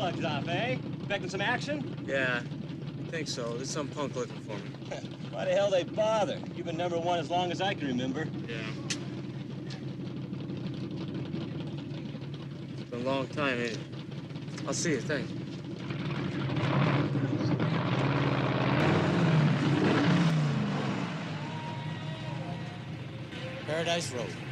slugs off, eh? Expecting some action? Yeah, I think so. There's some punk looking for me. Why the hell they bother? You've been #1 as long as I can remember. Yeah. It's been a long time, ain't it? I'll see you, thanks. Paradise Road.